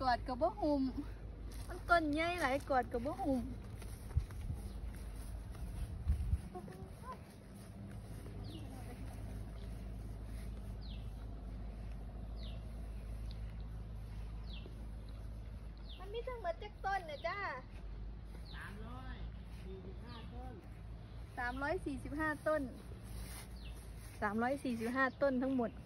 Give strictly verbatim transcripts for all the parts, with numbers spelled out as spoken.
อดกับบ่หุ่มมันต้นใหญ่หลายกอดกับบ่หุ่มมันมีทั้งหมดจักต้นนะจ้าสามร้อยสี่สิบห้าต้นสามร้อยสี่สิบห้าต้นสามร้อยสี่สิบห้าต้นทั้งหมด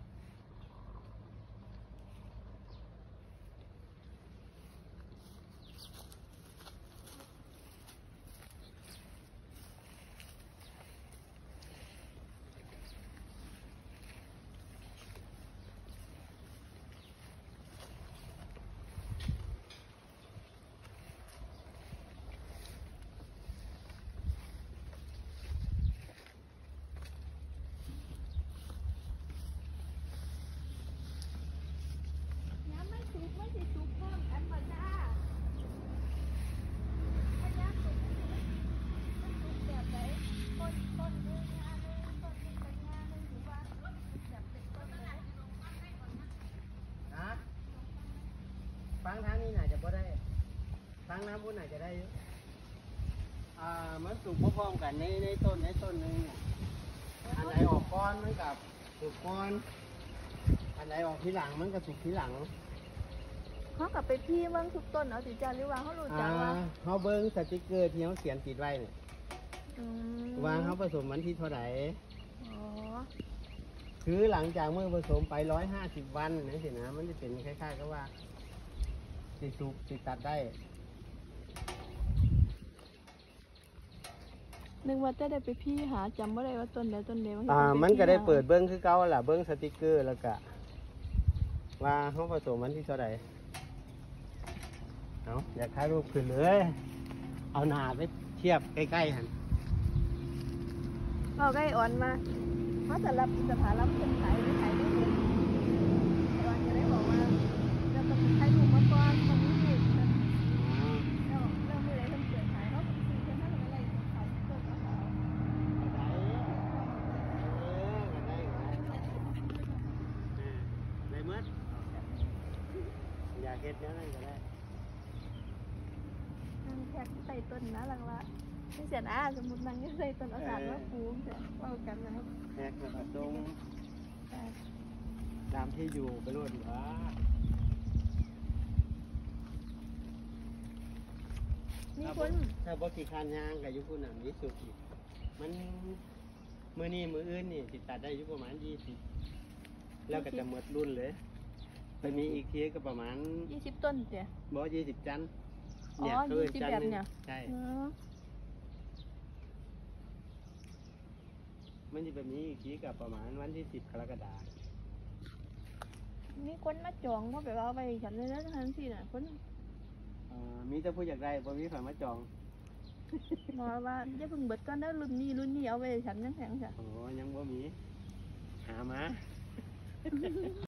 ฟังทางนี้น่าจะบ่ได้ฟังน้ำพุ่นน่าจะได้อ่ามันสุกพร้อมกันในในต้นในต้นนึงอันไหนออกก้อนมันกับสุกก้อนอันไหนออกทีหลังมันก็สุกทีหลังเขากลับไปพี่เบิ้งทุกต้นเอาสิจ้าหรือว่าเขารู้จักว่าเขาเบิ้งสติกเกอร์ที่เขาเขียนติดไว้เนี่ยว่าเขาผสมวันที่เท่าไหร่คือหลังจากเมื่อผสมไปร้อยห้าสิบวันนั่นสินะมันจะเป็นคล้ายๆกับว่าติดสุกติดตัดได้นึกว่าจะได้ไปพี่หาจำว่าได้ว่าต้นใดต้นใดอ่ามันก็ได้เปิดเบิ้งคือเก่าแหละเบิ้งสติกเกอร์แล้วก็ว่าเขาผสมวันที่เท่าไหร่เอาอยากถ่ายรูปขึ้นเลยเอาหน้าไปเทียบใกล้ๆหันเอาใกล้อ่อนมาเขาจะรับจะพารับคนขายไม่ขายได้เลยอ่อนจะได้บอกว่าจะต้องใช้ถุงมาก่อนตรงนี้เริ่มเริ่มไม่ได้เริ่มเกิดขายเขาต้องซื้อกันถ้าอะไรขายต้นกระเพราได้เมื่ออยากเก็บเนี้ยนั่นก็ได้นั่งแท็กใส่ต้นนะหลังละไม่เสียนะสมมตินั่งใส่ต้นอาสาว่าปูมจะเล่ากันนะครับแท็กแล้วก็ตรงตามที่อยู่ไปรุ่นวะมีคนถ้าบอกกี่คันยางกับยุคุน่ะมีสุกมันมือนี่มืออื่นนี่ติดตัดได้ยุประมาณยี่สิบแล้วก็จะหมดรุ่นเลยไปมีอีกทีก็ประมาณยี่สิบต้นเสียบอกยี่สิบจันอ๋อยี่สิบแบบเนี่ยใช่มันจะแบบนี้อีกทีกับประมาณวันที่สิบกรกฎาคมมีคนมาจองเพราะแบบว่าไปฉันเลยนะทันทีน่ะคนมีแต่ผู้อยากได้พอมีฝ่ายมาจองมาว่าจะพึ่งเบิดก็ได้รุ่นนี้รุ่นนี้เอาไปฉันยังแข็งใช่โอ้ยังบ่มีหามา